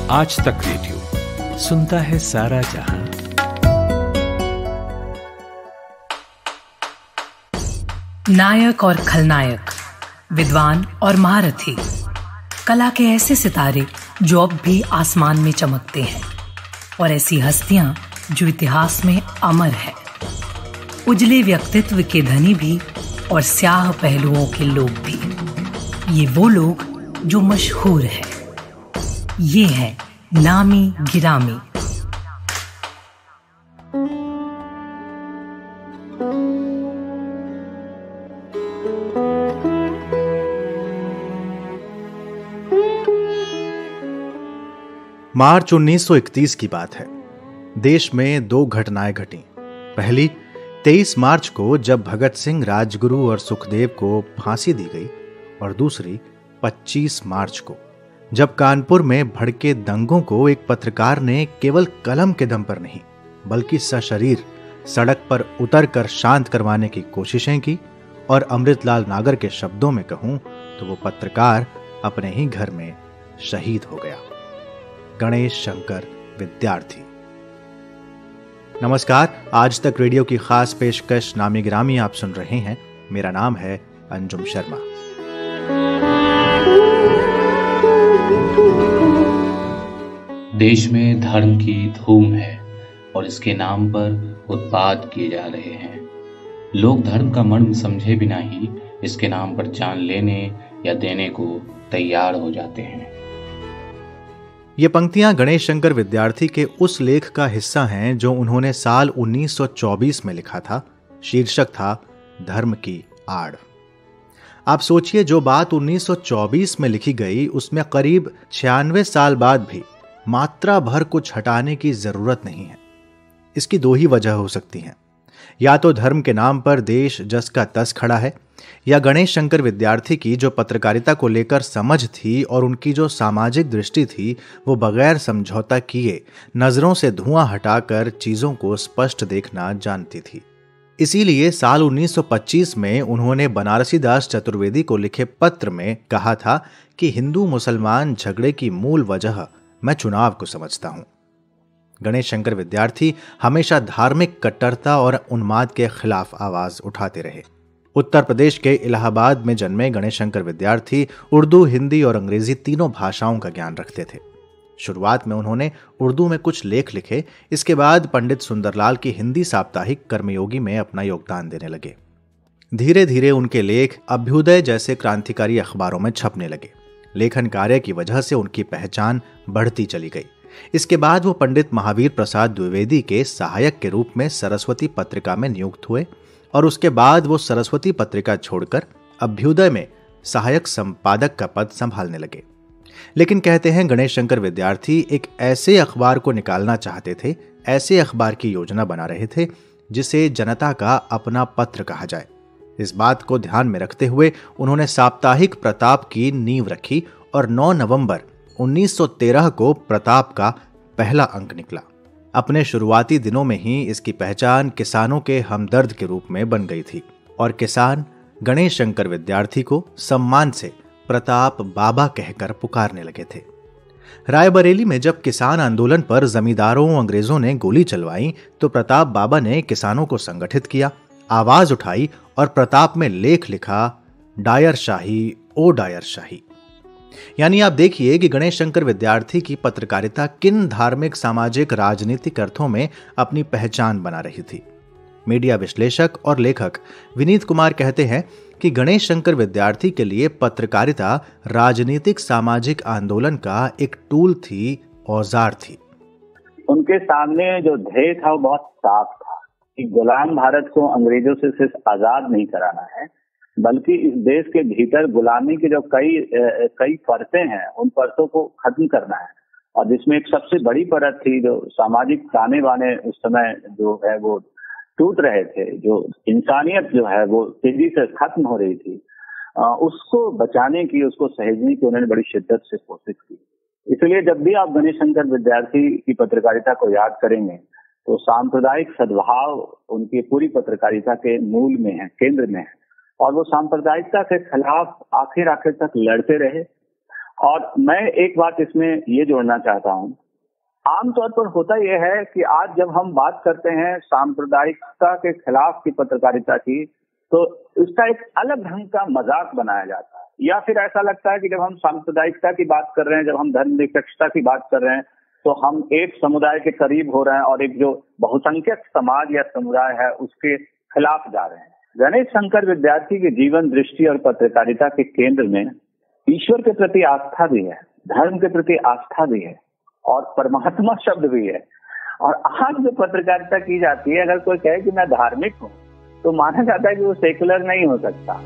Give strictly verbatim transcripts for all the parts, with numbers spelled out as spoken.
आज तक रेडियो सुनता है सारा जहां। नायक और खलनायक, विद्वान और महारथी, कला के ऐसे सितारे जो अब भी आसमान में चमकते हैं, और ऐसी हस्तियां जो इतिहास में अमर है। उजले व्यक्तित्व के धनी भी और स्याह पहलुओं के लोग भी। ये वो लोग जो मशहूर हैं। ये है नामी गिरामी। मार्च उन्नीस सौ इकतीस की बात है। देश में दो घटनाएं घटी। पहली तेईस मार्च को जब भगत सिंह, राजगुरु और सुखदेव को फांसी दी गई, और दूसरी पच्चीस मार्च को जब कानपुर में भड़के दंगों को एक पत्रकार ने केवल कलम के दम पर नहीं बल्कि सशरीर सड़क पर उतरकर शांत करवाने की कोशिशें की। और अमृतलाल नागर के शब्दों में कहूं तो वो पत्रकार अपने ही घर में शहीद हो गया। गणेश शंकर विद्यार्थी। नमस्कार, आज तक रेडियो की खास पेशकश नामी गिरामी आप सुन रहे हैं। मेरा नाम है अंजुम शर्मा। देश में धर्म की धूम है और इसके नाम पर उत्पात किए जा रहे हैं। लोग धर्म का मर्म समझे बिना ही इसके नाम पर जान लेने या देने को तैयार हो जाते हैं। ये पंक्तियां गणेश शंकर विद्यार्थी के उस लेख का हिस्सा हैं जो उन्होंने साल उन्नीस सौ चौबीस में लिखा था। शीर्षक था धर्म की आड़। आप सोचिए, जो बात उन्नीस सौ चौबीस में लिखी गई उसमें करीब छियानवे साल बाद भी मात्रा भर कुछ हटाने की जरूरत नहीं है। इसकी दो ही वजह हो सकती हैं। या तो धर्म के नाम पर देश जस का तस खड़ा है, या गणेश शंकर विद्यार्थी की जो पत्रकारिता को लेकर समझ थी और उनकी जो सामाजिक दृष्टि थी वो बगैर समझौता किए नजरों से धुआं हटाकर चीजों को स्पष्ट देखना जानती थी। इसीलिए साल उन्नीस सौ पच्चीस में उन्होंने बनारसी दास चतुर्वेदी को लिखे पत्र में कहा था कि हिंदू मुसलमान झगड़े की मूल वजह मैं चुनाव को समझता हूं। गणेश शंकर विद्यार्थी हमेशा धार्मिक कट्टरता और उन्माद के खिलाफ आवाज उठाते रहे। उत्तर प्रदेश के इलाहाबाद में जन्मे गणेश शंकर विद्यार्थी उर्दू, हिंदी और अंग्रेजी तीनों भाषाओं का ज्ञान रखते थे। शुरुआत में उन्होंने उर्दू में कुछ लेख लिखे। इसके बाद पंडित सुंदरलाल की हिंदी साप्ताहिक कर्मयोगी में अपना योगदान देने लगे। धीरे धीरे उनके लेख अभ्युदय जैसे क्रांतिकारी अखबारों में छपने लगे। लेखन कार्य की वजह से उनकी पहचान बढ़ती चली गई। इसके बाद वो पंडित महावीर प्रसाद द्विवेदी के सहायक के रूप में सरस्वती पत्रिका में नियुक्त हुए, और उसके बाद वो सरस्वती पत्रिका छोड़कर अभ्युदय में सहायक संपादक का पद संभालने लगे। लेकिन कहते हैं गणेश शंकर विद्यार्थी एक ऐसे अखबार को निकालना चाहते थे, ऐसे अखबार की योजना बना रहे थे जिसे जनता का अपना पत्र कहा जाए। इस बात को ध्यान में रखते हुए उन्होंने साप्ताहिक प्रताप की नींव रखी, और नौ नवंबर उन्नीस सौ तेरह को प्रताप का पहला अंक निकला। अपने शुरुआती दिनों में ही इसकी पहचान किसानों के हमदर्द के रूप में बन गई थी, और किसान गणेश शंकर विद्यार्थी को सम्मान से प्रताप बाबा कहकर पुकारने लगे थे। रायबरेली में जब किसान आंदोलन पर जमींदारों अंग्रेजों ने गोली चलवाई तो प्रताप बाबा ने किसानों को संगठित किया, आवाज उठाई और प्रताप में लेख लिखा, डायर शाही ओ डायर शाही। यानी आप देखिए कि गणेश शंकर विद्यार्थी की पत्रकारिता किन धार्मिक, सामाजिक, राजनीतिक अर्थों में अपनी पहचान बना रही थी। मीडिया विश्लेषक और लेखक विनीत कुमार कहते हैं कि गणेश शंकर विद्यार्थी के लिए पत्रकारिता राजनीतिक, सामाजिक आंदोलन का एक टूल थी, औजार थी। उनके सामने जो ध्येय था वो बहुत साफ था कि गुलाम भारत को अंग्रेजों से सिर्फ आजाद नहीं कराना है, बल्कि इस देश के भीतर गुलामी की जो कई कई परतें हैं उन परतों को खत्म करना है। और जिसमें एक सबसे बड़ी परत थी जो सामाजिक ताने बाने उस समय जो है वो टूट रहे थे, जो इंसानियत जो है वो तेजी से खत्म हो रही थी, उसको बचाने की, उसको सहेजने की उन्होंने बड़ी शिद्दत से कोशिश की। इसलिए जब भी आप गणेश शंकर विद्यार्थी की पत्रकारिता को याद करेंगे तो सांप्रदायिक सद्भाव उनकी पूरी पत्रकारिता के मूल में है, केंद्र में है, और वो सांप्रदायिकता के खिलाफ आखिर आखिर तक लड़ते रहे। और मैं एक बात इसमें ये जोड़ना चाहता हूँ, आमतौर पर होता यह है कि आज जब हम बात करते हैं सांप्रदायिकता के खिलाफ की पत्रकारिता की, तो इसका एक अलग ढंग का मजाक बनाया जाता है, या फिर ऐसा लगता है कि जब हम सांप्रदायिकता की बात कर रहे हैं, जब हम धर्मनिरपेक्षता की बात कर रहे हैं, तो हम एक समुदाय के करीब हो रहे हैं और एक जो बहुसंख्यक समाज या समुदाय है उसके खिलाफ जा रहे हैं। गणेश शंकर विद्यार्थी के जीवन, दृष्टि और पत्रकारिता के केंद्र में ईश्वर के प्रति आस्था भी है, धर्म के प्रति आस्था भी है और परमात्मा शब्द भी है। और आज जो पत्रकारिता की जाती है, अगर कोई कहे कि मैं धार्मिक हूँ, तो माना जाता है कि वो सेकुलर नहीं हो सकता।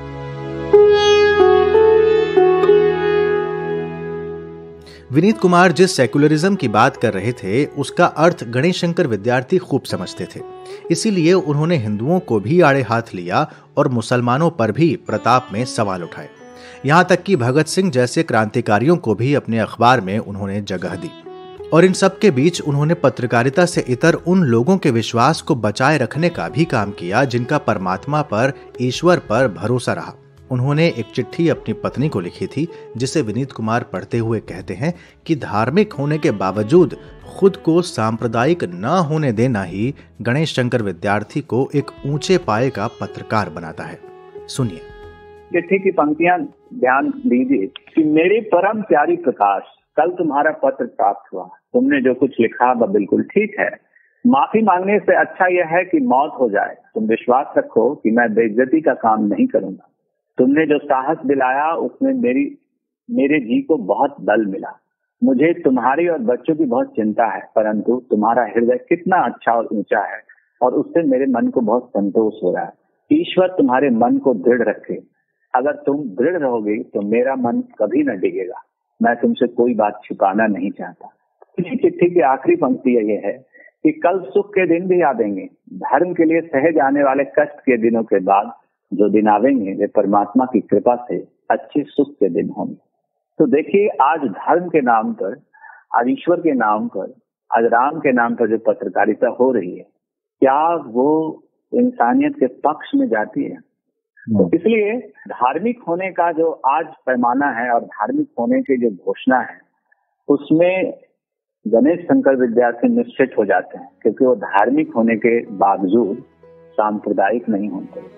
विनीत कुमार जिस सेकुलरिज्म की बात कर रहे थे उसका अर्थ गणेश शंकर विद्यार्थी खूब समझते थे। इसीलिए उन्होंने हिंदुओं को भी आड़े हाथ लिया और मुसलमानों पर भी प्रताप में सवाल उठाए। यहाँ तक कि भगत सिंह जैसे क्रांतिकारियों को भी अपने अखबार में उन्होंने जगह दी। और इन सब के बीच उन्होंने पत्रकारिता से इतर उन लोगों के विश्वास को बचाए रखने का भी काम किया जिनका परमात्मा पर, ईश्वर पर भरोसा रहा। उन्होंने एक चिट्ठी अपनी पत्नी को लिखी थी, जिसे विनीत कुमार पढ़ते हुए कहते हैं कि धार्मिक होने के बावजूद खुद को सांप्रदायिक न होने देना ही गणेश शंकर विद्यार्थी को एक ऊंचे पाये का पत्रकार बनाता है। सुनिए चिट्ठी की पंक्तियां ध्यान दीजिए कि मेरे परम प्यारी प्रकाश, कल तुम्हारा पत्र प्राप्त हुआ। तुमने जो कुछ लिखा वह बिल्कुल ठीक है। माफी मांगने से अच्छा यह है कि मौत हो जाए। तुम विश्वास रखो कि मैं बेइज्जती का काम नहीं करूंगा। तुमने जो साहस दिलाया उसमें मेरी मेरे जी को बहुत बल मिला। मुझे तुम्हारी और बच्चों की बहुत चिंता है, परंतु तुम्हारा हृदय कितना अच्छा और ऊंचा है और उससे मेरे मन को बहुत संतोष हो रहा है। ईश्वर तुम्हारे मन को दृढ़ रखे। अगर तुम दृढ़ रहोगे तो मेरा मन कभी न डिगेगा। मैं तुमसे कोई बात छुपाना नहीं चाहता। इसी चिट्ठी की आखिरी पंक्ति यह है कि कल सुख के दिन भी आवेंगे। धर्म के लिए सहे जाने वाले कष्ट के दिनों के बाद जो दिन आवेंगे वे परमात्मा की कृपा से अच्छे सुख के दिन होंगे। तो देखिए, आज धर्म के नाम पर, आज ईश्वर के नाम पर, आज राम के नाम पर जो पत्रकारिता हो रही है, क्या वो इंसानियत के पक्ष में जाती है? तो इसलिए धार्मिक होने का जो आज पैमाना है और धार्मिक होने की जो घोषणा है, उसमें गणेश शंकर विद्यार्थी निश्चित हो जाते हैं, क्योंकि वो धार्मिक होने के बावजूद सांप्रदायिक नहीं होते।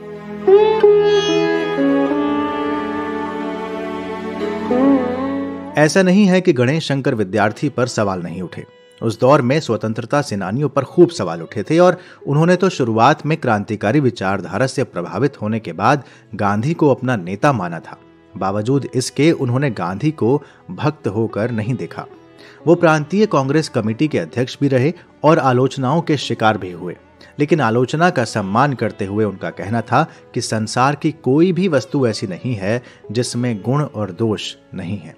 ऐसा नहीं है कि गणेश शंकर विद्यार्थी पर सवाल नहीं उठे। उस दौर में स्वतंत्रता सेनानियों पर खूब सवाल उठे थे और उन्होंने तो शुरुआत में क्रांतिकारी विचारधारा से प्रभावित होने के बाद गांधी को अपना नेता माना था। बावजूद इसके उन्होंने गांधी को भक्त होकर नहीं देखा। वो प्रांतीय कांग्रेस कमेटी के अध्यक्ष भी रहे और आलोचनाओं के शिकार भी हुए, लेकिन आलोचना का सम्मान करते हुए उनका कहना था कि संसार की कोई भी वस्तु ऐसी नहीं है जिसमें गुण और दोष नहीं है।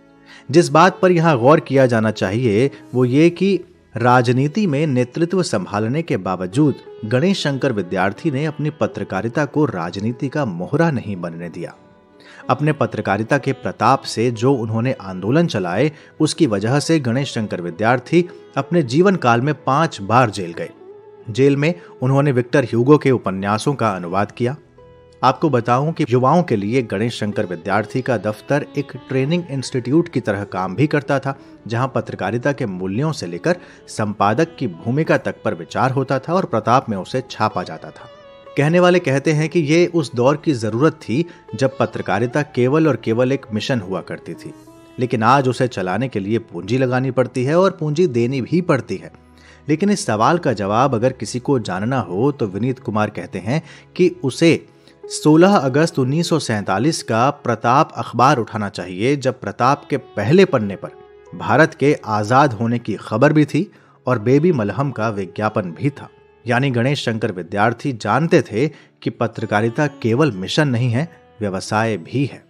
जिस बात पर यहां गौर किया जाना चाहिए वो ये कि राजनीति में नेतृत्व संभालने के बावजूद गणेश शंकर विद्यार्थी ने अपनी पत्रकारिता को राजनीति का मोहरा नहीं बनने दिया। अपने पत्रकारिता के प्रताप से जो उन्होंने आंदोलन चलाए, उसकी वजह से गणेश शंकर विद्यार्थी अपने जीवन काल में पांच बार जेल गए। जेल में उन्होंने विक्टर ह्यूगो के उपन्यासों का अनुवाद किया। आपको बताऊं कि युवाओं के लिए गणेश शंकर विद्यार्थी का दफ्तर एक ट्रेनिंग इंस्टीट्यूट की तरह काम भी करता था, जहां पत्रकारिता के मूल्यों से लेकर संपादक की भूमिका तक पर विचार होता था और प्रताप में उसे छापा जाता था। कहने वाले कहते हैं कि ये उस दौर की जरूरत थी जब पत्रकारिता केवल और केवल एक मिशन हुआ करती थी, लेकिन आज उसे चलाने के लिए पूंजी लगानी पड़ती है और पूंजी देनी भी पड़ती है। लेकिन इस सवाल का जवाब अगर किसी को जानना हो तो विनीत कुमार कहते हैं कि उसे सोलह अगस्त उन्नीस सौ सैंतालीस का प्रताप अखबार उठाना चाहिए, जब प्रताप के पहले पन्ने पर भारत के आजाद होने की खबर भी थी और बेबी मलहम का विज्ञापन भी था। यानी गणेश शंकर विद्यार्थी जानते थे कि पत्रकारिता केवल मिशन नहीं है, व्यवसाय भी है।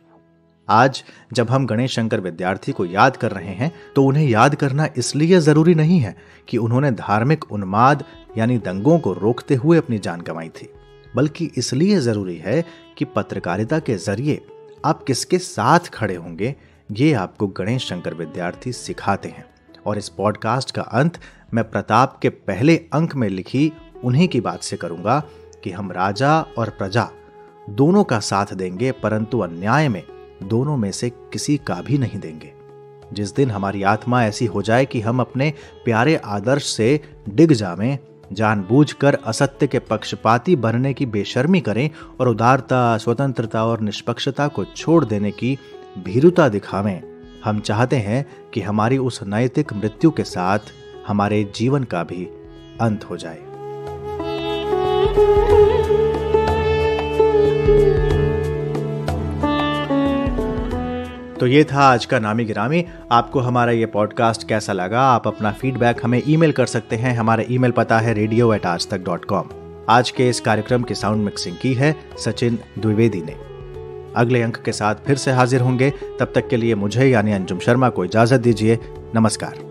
आज जब हम गणेश शंकर विद्यार्थी को याद कर रहे हैं तो उन्हें याद करना इसलिए जरूरी नहीं है कि उन्होंने धार्मिक उन्माद यानी दंगों को रोकते हुए अपनी जान गंवाई थी, बल्कि इसलिए जरूरी है कि पत्रकारिता के जरिए आप किसके साथ खड़े होंगे ये आपको गणेश शंकर विद्यार्थी सिखाते हैं। और इस पॉडकास्ट का अंत मैं प्रताप के पहले अंक में लिखी उन्हीं की बात से करूंगा कि हम राजा और प्रजा दोनों का साथ देंगे, परंतु अन्याय में दोनों में से किसी का भी नहीं देंगे। जिस दिन हमारी आत्मा ऐसी हो जाए कि हम अपने प्यारे आदर्श से डिग जावें, जानबूझकर असत्य के पक्षपाती बनने की बेशर्मी करें और उदारता, स्वतंत्रता और निष्पक्षता को छोड़ देने की भीरुता दिखावें, हम चाहते हैं कि हमारी उस नैतिक मृत्यु के साथ हमारे जीवन का भी अंत हो जाए। तो ये था आज का नामी गिरामी। आपको हमारा ये पॉडकास्ट कैसा लगा? आप अपना फीडबैक हमें ईमेल कर सकते हैं। हमारा ईमेल पता है रेडियो एट आज तक डॉट कॉम। आज के इस कार्यक्रम की साउंड मिक्सिंग की है सचिन द्विवेदी ने। अगले अंक के साथ फिर से हाजिर होंगे। तब तक के लिए मुझे यानी अंजुम शर्मा को इजाजत दीजिए। नमस्कार।